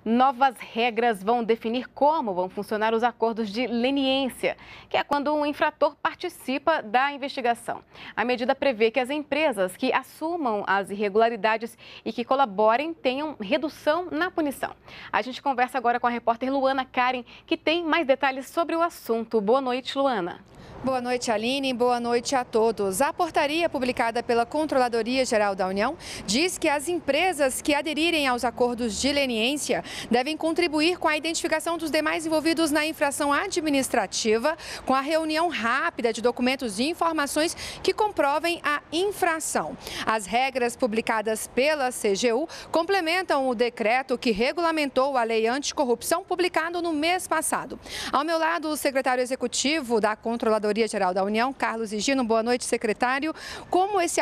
Novas regras vão definir como vão funcionar os acordos de leniência, que é quando um infrator participa da investigação. A medida prevê que as empresas que assumam as irregularidades e que colaborem tenham redução na punição. A gente conversa agora com a repórter Luana Karen, que tem mais detalhes sobre o assunto. Boa noite, Luana. Boa noite, Aline. Boa noite a todos. A portaria publicada pela Controladoria Geral da União diz que as empresas que aderirem aos acordos de leniência devem contribuir com a identificação dos demais envolvidos na infração administrativa, com a reunião rápida de documentos e informações que comprovem a infração. As regras publicadas pela CGU complementam o decreto que regulamentou a Lei Anticorrupção, publicado no mês passado. Ao meu lado, o secretário executivo da Controladoria Geral da União, Carlos Higino. Boa noite, secretário. Como esse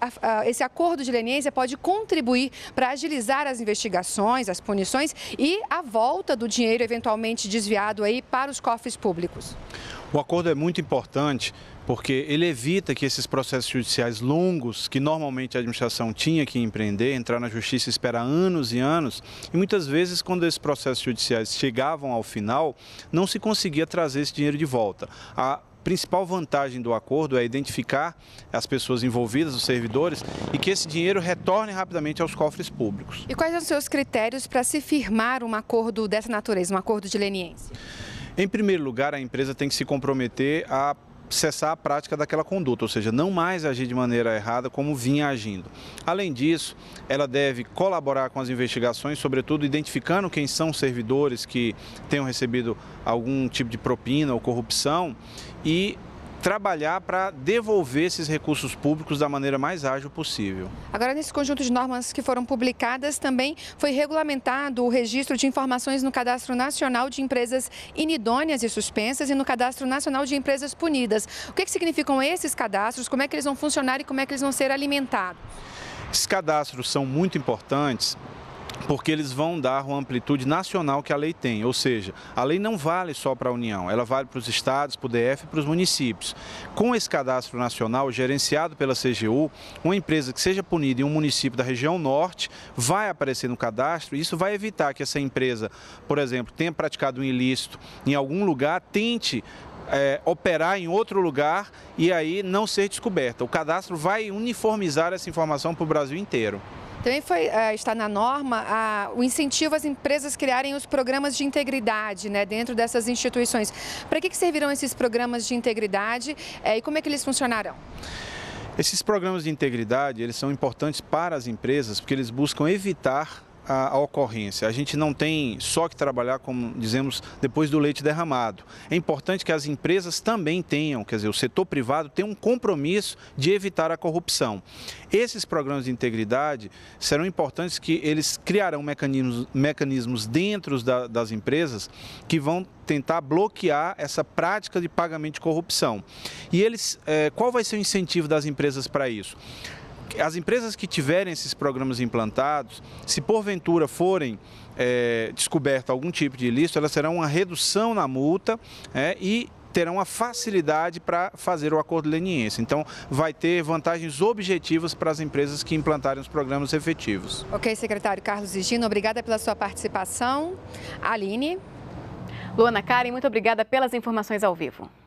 acordo de leniência pode contribuir para agilizar as investigações, as punições e a volta do dinheiro eventualmente desviado aí para os cofres públicos? O acordo é muito importante porque ele evita que esses processos judiciais longos, que normalmente a administração tinha que empreender, entrar na justiça e esperar anos e anos, e muitas vezes quando esses processos judiciais chegavam ao final, não se conseguia trazer esse dinheiro de volta. A principal vantagem do acordo é identificar as pessoas envolvidas, os servidores, e que esse dinheiro retorne rapidamente aos cofres públicos. E quais são os seus critérios para se firmar um acordo dessa natureza, um acordo de leniência? Em primeiro lugar, a empresa tem que se comprometer a cessar a prática daquela conduta, ou seja, não mais agir de maneira errada como vinha agindo. Além disso, ela deve colaborar com as investigações, sobretudo identificando quem são os servidores que tenham recebido algum tipo de propina ou corrupção e trabalhar para devolver esses recursos públicos da maneira mais ágil possível. Agora, nesse conjunto de normas que foram publicadas, também foi regulamentado o registro de informações no Cadastro Nacional de Empresas Inidôneas e Suspensas e no Cadastro Nacional de Empresas Punidas. O que significam esses cadastros, como é que eles vão funcionar e como é que eles vão ser alimentados? Esses cadastros são muito importantes porque eles vão dar uma amplitude nacional que a lei tem, ou seja, a lei não vale só para a União, ela vale para os estados, para o DF e para os municípios. Com esse cadastro nacional gerenciado pela CGU, uma empresa que seja punida em um município da região norte vai aparecer no cadastro e isso vai evitar que essa empresa, por exemplo, tenha praticado um ilícito em algum lugar, tente operar em outro lugar e aí não ser descoberta. O cadastro vai uniformizar essa informação para o Brasil inteiro. Também está na norma o incentivo às empresas criarem os programas de integridade, né, dentro dessas instituições. Para que servirão esses programas de integridade e como é que eles funcionarão? Esses programas de integridade, eles são importantes para as empresas porque eles buscam evitar a ocorrência. A gente não tem só que trabalhar, como dizemos, depois do leite derramado. É importante que as empresas também tenham, quer dizer, o setor privado tem um compromisso de evitar a corrupção. Esses programas de integridade serão importantes que eles criarão mecanismos dentro das empresas que vão tentar bloquear essa prática de pagamento de corrupção. E qual vai ser o incentivo das empresas para isso? As empresas que tiverem esses programas implantados, se porventura forem descoberto algum tipo de ilícito, elas terão uma redução na multa e terão a facilidade para fazer o acordo de leniência. Então, vai ter vantagens objetivas para as empresas que implantarem os programas efetivos. Ok, secretário Carlos Higino, obrigada pela sua participação. Aline. Luana Karen, muito obrigada pelas informações ao vivo.